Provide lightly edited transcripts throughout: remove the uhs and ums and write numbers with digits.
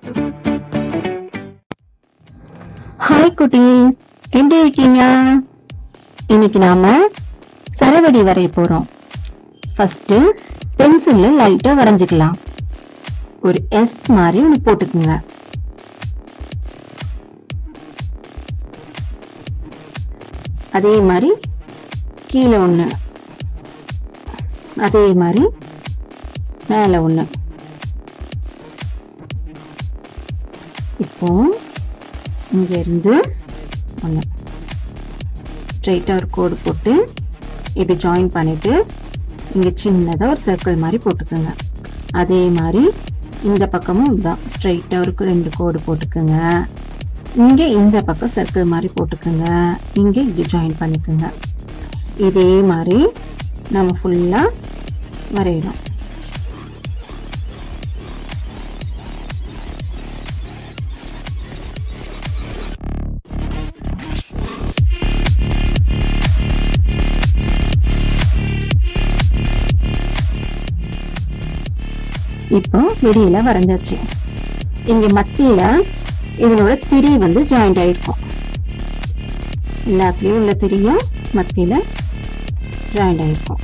Hi குட்டீஸ், எப்படி இருக்கீங்க? இன்னைக்கு நாம சரவெடி வரைய போறோம். ஃபர்ஸ்ட் பென்சில்ல லைட்டா வரைஞ்சுக்கலாம். ஒரு எஸ் மாதிரி ஒன்று போட்டுக்குங்க. அதே மாதிரி கீழே ஒன்று, அதே மாதிரி மேலே ஒன்று. இப்போ இங்க இருந்து ஒன்று ஸ்ட்ரெயிட்டா ஒரு கோடு போட்டு இப்படி ஜாயின் பண்ணிட்டு இங்க சின்னதா ஒரு சர்க்கிள் மாதிரி போட்டுக்கோங்க. அதே மாதிரி இந்த பக்கமும் இதான் ஸ்ட்ரெயிட்டா ஒரு 2 கோடு போட்டுக்கோங்க. இங்க இந்த பக்கம் சர்க்கிள் மாதிரி போட்டுக்கோங்க. இங்க இப்படி ஜாயின் பண்ணிக்கோங்க. இதே மாதிரி நம்ம ஃபுல்லா வரையணும். இப்போ வெளியில வரைஞ்சாச்சு. இங்க மத்தியில இதனோட திரி வந்து ஜாயிண்ட் ஆயிருக்கும். எல்லாத்துலயும் உள்ள திரியும் மத்தியில ஜாயிண்ட் ஆயிருக்கும்.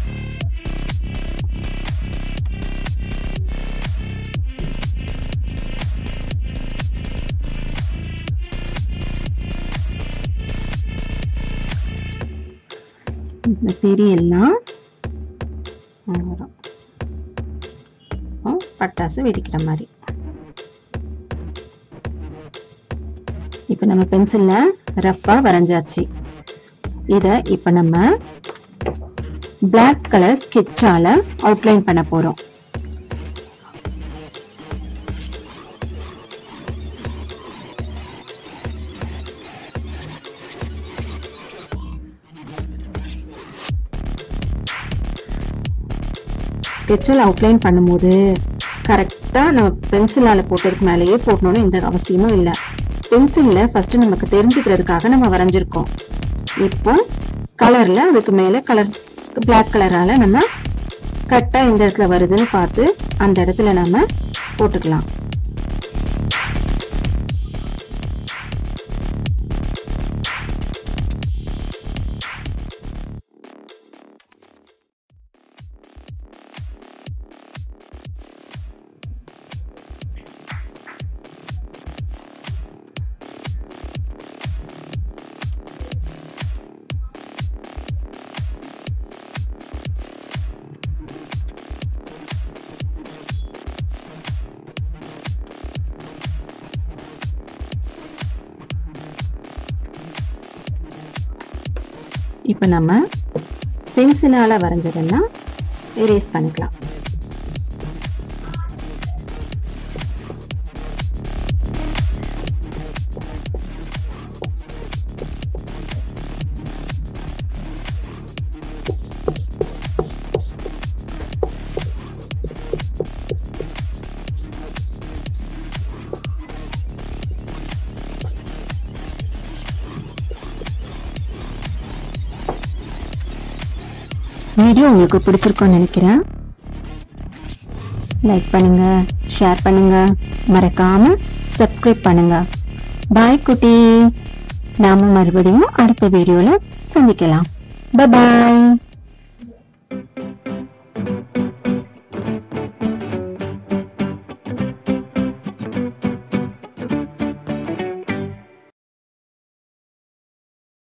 இந்த திரி எல்லாம் வரும். பட்டாசு வெடிக்கிற மாதிரி. இப்ப நம்ம பென்சில்ல ரஃபா வரைஞ்சாச்சு. இத இப்ப நம்ம பிளாக் கலர் ஸ்கெட்சால அவுட்லைன் பண்ண போறோம். ஸ்கெட்சில் அவுட்லைன் பண்ணும்போது கரெக்டா நம்ம பென்சிலால போட்டதுக்கு மேலேயே போடணும்னு எந்த அவசியமும் இல்லை. பென்சில்ல ஃபர்ஸ்ட் நமக்கு தெரிஞ்சுக்கிறதுக்காக நம்ம வரைஞ்சிருக்கோம். இப்போ கலர்ல அதுக்கு மேல கலர் பிளாக் கலரால நம்ம கரெக்டா இந்த இடத்துல வருதுன்னு பார்த்து அந்த இடத்துல நம்ம போட்டுக்கலாம். இப்ப நம்ம பென்சிலால வரைஞ்சதெல்லாம் எரேஸ் பண்ணிக்கலாம். வீடியோ உங்களுக்கு பிடிச்சிருக்கும்னு நினைக்கிறேன். லைக் பண்ணுங்க, ஷேர் பண்ணுங்க, மறக்காம சப்ஸ்கிரைப் பண்ணுங்க. பாய் குட்டீஸ், நாம மறுபடியும் அடுத்த வீடியோல சந்திக்கலாம். பை பாய்.